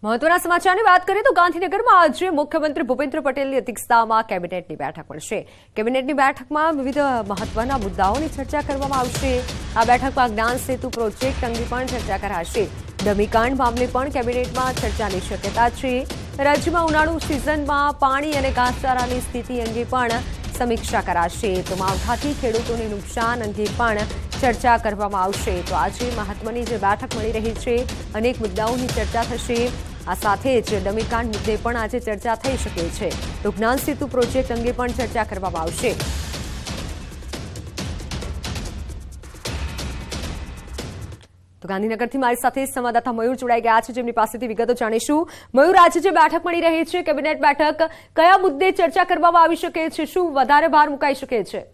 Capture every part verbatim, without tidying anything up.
મહત્વના સમાચારની વાત કરીએ તો ગાંધીનગરમાં આજે મુખ્યમંત્રી ભૂપેન્દ્ર પટેલની અધ્યક્ષતામાં કેબિનેટની બેઠક મળશે। કેબિનેટની બેઠકમાં વિવિધ મહત્વના મુદ્દાઓની ચર્ચા કરવામાં આવશે। આ બેઠકમાં જ્ઞાન સેતુ પ્રોજેક્ટ અંગે પણ ચર્ચા કરાશે। ડમીકાંડ મામલે પણ કેબિનેટમાં ચર્ચાની શક્યતા છે। રાજ્યમાં ઉનાળુ સિઝનમાં પાણી અને ઘાસચારાની સ્થિતિ અંગે પણ સમીક્ષા કરાશે। તો માવઠાથી ખેડૂતોને નુકસાન અંગે પણ ચર્ચા કરવામાં આવશે। તો આજે મહત્વની જે બેઠક મળી રહી છે, અનેક મુદ્દાઓની ચર્ચા થશે। આ સાથે જ ડમીકાંડ મુદ્દે પણ આજે ચર્ચા થઈ શકે છે। તો જ્ઞાન સેતુ પ્રોજેક્ટ અંગે પણ ચર્ચા કરવામાં આવશે। તો ગાંધીનગરથી મારી સાથે સંવાદદાતા મયુર જોડાઈ ગયા છે, જેમની પાસેથી વિગતો જાણીશું। મયુર, આજે જે બેઠક મળી રહી છે, કેબિનેટ બેઠક, કયા મુદ્દે ચર્ચા કરવામાં આવી શકે છે? શું વધારે ભાર મુકાઈ શકે છે?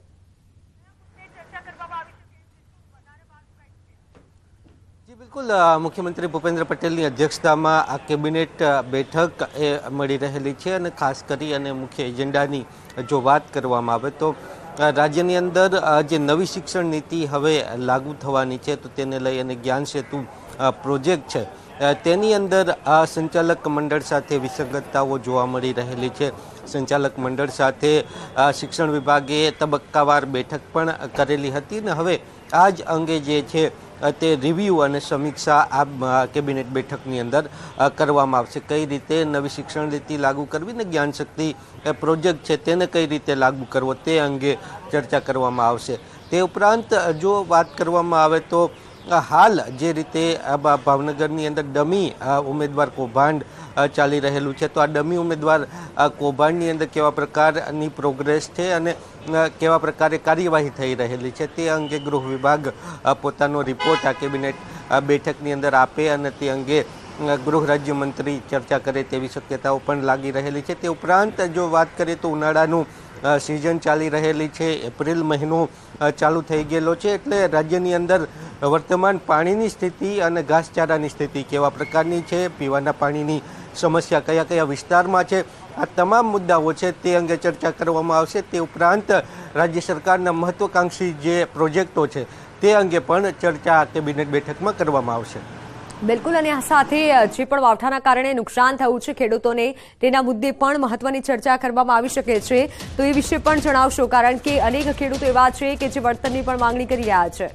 બિલકુલ, મુખ્યમંત્રી ભૂપેન્દ્ર પટેલની અધ્યક્ષતામાં આ કેબિનેટ બેઠક એ મળી રહેલી છે અને ખાસ કરી અને મુખ્ય એજન્ડાની જો વાત કરવામાં આવે તો રાજ્યની અંદર જે નવી શિક્ષણ નીતિ હવે લાગુ થવાની છે, તો તેને લઈ અને જ્ઞાન સેતુ પ્રોજેક્ટ છે તેની અંદર આ સંચાલક મંડળ સાથે વિસંગતતાઓ જોવા મળી રહેલી છે। સંચાલક મંડળ સાથે શિક્ષણ વિભાગે તબક્કાવાર બેઠક પણ કરેલી હતી અને હવે આ જ અંગે જે છે તે રિવ્યૂ અને સમીક્ષા આ કેબિનેટ બેઠકની અંદર કરવામાં આવશે। કઈ રીતે નવી શિક્ષણ નીતિ લાગુ કરવી ને જ્ઞાન શક્તિ પ્રોજેક્ટ છે તેને કઈ રીતે લાગુ કરવો તે અંગે ચર્ચા કરવામાં આવશે। તે ઉપરાંત જો વાત કરવામાં આવે તો હાલ જે રીતે ભાવનગરની અંદર ડમી ઉમેદવાર કૌભાંડ ચાલી રહેલું છે, તો આ ડમી ઉમેદવાર કૌભાંડની અંદર કેવા પ્રકારની પ્રોગ્રેસ છે અને કેવા પ્રકારે કાર્યવાહી થઈ રહેલી છે તે અંગે ગૃહ વિભાગ પોતાનો રિપોર્ટ આ કેબિનેટ બેઠકની અંદર આપે અને તે અંગે ગૃહ રાજ્યમંત્રી ચર્ચા કરે તેવી શક્યતાઓ પણ લાગી રહેલી છે। તે ઉપરાંત જો વાત કરીએ તો ઉનાળાનું સિઝન ચાલી રહેલી છે, એપ્રિલ મહિનો ચાલુ થઈ ગયેલો છે, એટલે રાજ્યની અંદર વર્તમાન પાણીની સ્થિતિ અને ઘાસચારાની સ્થિતિ કેવા પ્રકારની છે, પીવાના પાણીની સમસ્યા કયા કયા વિસ્તારમાં છે, આ તમામ મુદ્દાઓ છે તે અંગે ચર્ચા કરવામાં આવશે। તે ઉપરાંત રાજ્ય સરકારના મહત્વાકાંક્ષી જે પ્રોજેક્ટો છે તે અંગે પણ ચર્ચા કેબિનેટ બેઠકમાં કરવામાં આવશે। બિલકુલ, અને આ સાથે જે પણ માવઠાના કારણે નુકસાન થયું છે ખેડૂતોને, તેના મુદ્દે પણ મહત્વની ચર્ચા કરવામાં આવી શકે છે। તો એ વિશે પણ જણાવશો, કારણ કે અનેક ખેડૂતો એવા છે કે જે વળતરની પણ માંગણી કરી રહ્યા છે।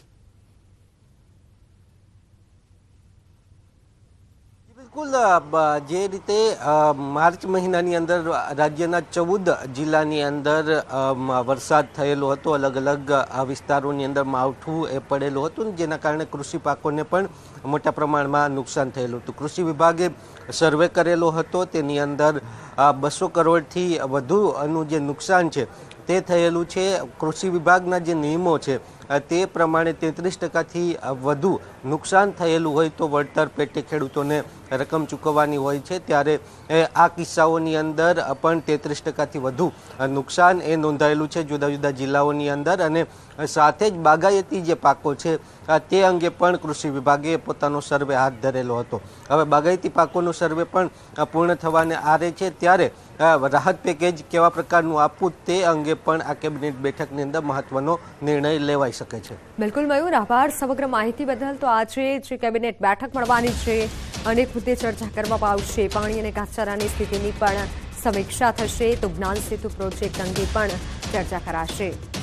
બિલકુલ, જે રીતે માર્ચ મહિનાની અંદર રાજ્યના ચૌદ જિલ્લાની અંદર વરસાદ થયેલો હતો, અલગ અલગ વિસ્તારોની અંદર માવઠું એ પડેલું હતું, જેના કારણે કૃષિ પાકોને પણ મોટા પ્રમાણમાં નુકસાન થયેલું હતું। કૃષિ વિભાગે સર્વે કરેલો હતો, તેની અંદર બસો કરોડથી વધુનું જે નુકસાન છે તે થયેલું છે। કૃષિ વિભાગના જે નિયમો છે તે પ્રમાણે તેત્રીસ ટકાથી વધુ નુકસાન થયેલું હોય તો વળતર પેટે ખેડૂતોને રકમ ચૂકવવાની હોય છે, ત્યારે આ કિસ્સાઓની અંદર પણ તેત્રીસ ટકાથી વધુ નુકસાન એ નોંધાયેલું છે જુદા જુદા જિલ્લાઓની અંદર। અને સાથે જ બાગાયતી જે પાકો છે તે અંગે પણ કૃષિ વિભાગે પોતાનો સર્વે હાથ ધરેલો હતો। હવે બાગાયતી પાકોનો સર્વે પણ પૂર્ણ થવાને આરે છે, ત્યારે રાહત પેકેજ કેવા પ્રકારનું આપવું તે અંગે પણ આ કેબિનેટ બેઠકની અંદર મહત્વનો નિર્ણય લેવાઈ શકે છે। બિલકુલ મયુર, આભાર સમગ્ર માહિતી બદલ। તો આજે જે કેબિનેટ બેઠક મળવાની છે, અનેક મુદ્દે ચર્ચા કરવામાં આવશે। પાણી અને ઘાસચારાની સ્થિતિની પણ સમીક્ષા થશે, તો જ્ઞાન સેતુ પ્રોજેક્ટ અંગે પણ ચર્ચા કરાશે।